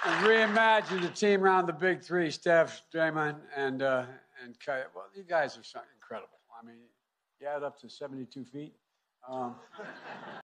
And reimagine the team around the big three: Steph, Draymond, and Kyrie. Well, you guys are incredible. I mean, you add up to 72 feet.